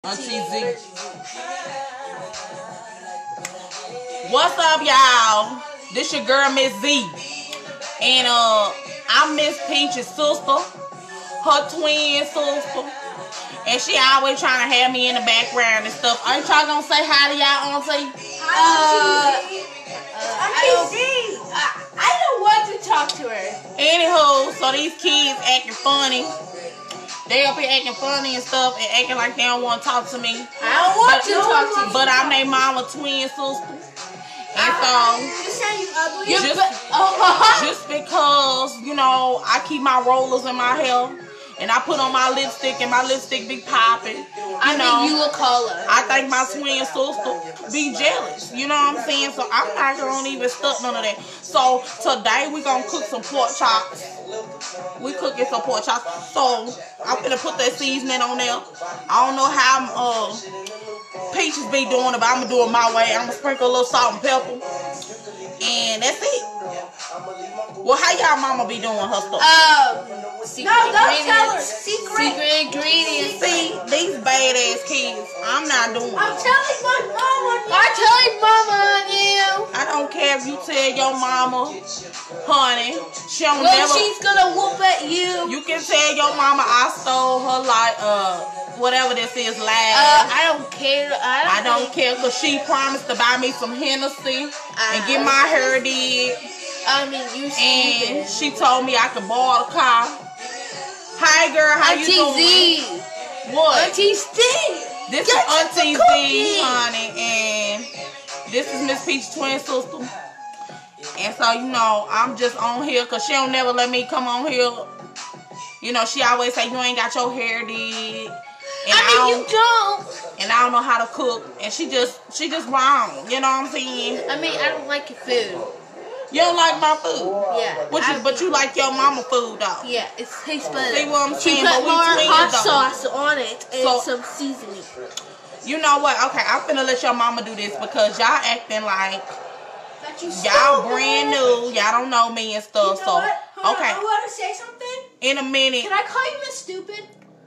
Auntie Z. What's up, y'all? This your girl, Miss Z. And I'm Miss Peach's sister, her twin sister. And she always trying to have me in the background and stuff. Aren't y'all gonna say hi to y'all, Auntie? Auntie Z. I don't want to talk to her. Anywho, so these kids acting funny. They up here acting funny and stuff and acting like they don't want to talk to me. I don't want to talk to you. But I'm their mama twin sister. And so, you saying you ugly? Just because, you know, I keep my rollers in my hair and I put on my lipstick and my lipstick be popping. I think you look color. I think my twin sister be jealous. You know what I'm saying? So I'm not going to even stuff none of that. So today we going to cook some pork chops. We cooking some pork chops. So I'm going to put that seasoning on there. I don't know how Peaches be doing it, but I'm going to do it my way. I'm going to sprinkle a little salt and pepper. And that's it. Well, how y'all mama be doing her stuff? Don't tell her. Secret ingredients. See, these badass kids, I'm not doing it. I'm telling my mama. I'm telling mama on you. I don't care if you tell your mama, honey, she don't she's gonna whoop at you. You can tell your mama I stole her whatever this is last. I don't care. I don't care because she promised to buy me some Hennessy and get my hair did. I mean, you see. And she told me I could borrow the car. Hi, girl. How you doing? Auntie Z. What? Auntie Z. This is Auntie Z, honey, and this is Miss Peach's twin sister. And so, you know, I'm just on here because she don't never let me come on here. You know, she always say you ain't got your hair did. And you don't. And I don't know how to cook. And she just wrong. You know what I'm saying? I mean, I don't like your food. You don't like my food? Yeah. But you like your mama food, though. Yeah, it tastes better. See what I'm saying? She put more hot sauce though. on it and some seasoning. You know what? Okay, I'm finna let your mama do this because y'all acting like y'all brand new. Y'all don't know me and stuff. You know what? Okay. I want to say something. In a minute. Can I call you Miss Stupid?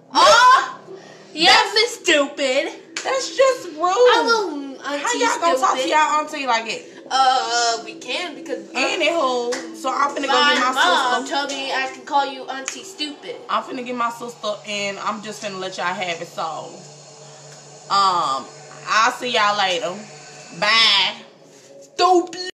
Oh! Yes, Miss Stupid. That's just rude. How y'all gonna talk to y'all auntie like it? We can because anywho, so I'm finna go get my mom sister. told me I can call you Auntie Stupid. I'm finna get my sister and I'm just finna let y'all have it. So, I'll see y'all later. Bye. Stupid.